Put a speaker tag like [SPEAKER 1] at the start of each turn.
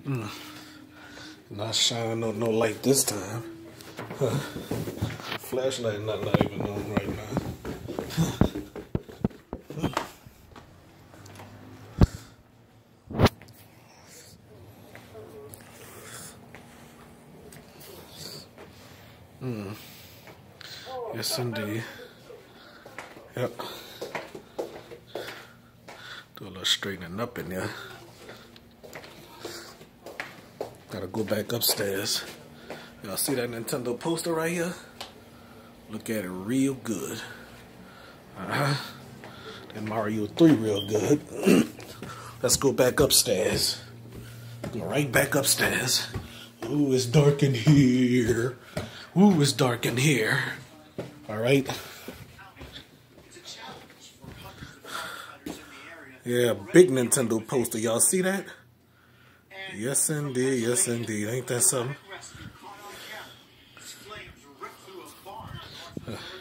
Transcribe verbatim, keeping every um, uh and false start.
[SPEAKER 1] Mm. Not shining no, no light this time. Huh. Flashlight not, not even on right now. Huh. Hmm. Yes, indeed. Yep. Do a little straightening up in there. Gotta go back upstairs. Y'all see that Nintendo poster right here? Look at it real good. Uh-huh. That Mario three real good. Let's go back upstairs. Go right back upstairs. Ooh, it's dark in here. Ooh, it's dark in here. All right. Yeah, big Nintendo poster. Y'all see that? Yes, indeed. Yes, indeed. Ain't that something?